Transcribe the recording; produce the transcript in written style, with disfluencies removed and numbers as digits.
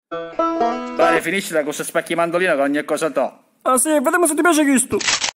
Dai, finiscila con questa specchi mandolino che ogni cosa to'. Ah sì, vediamo se ti piace questo.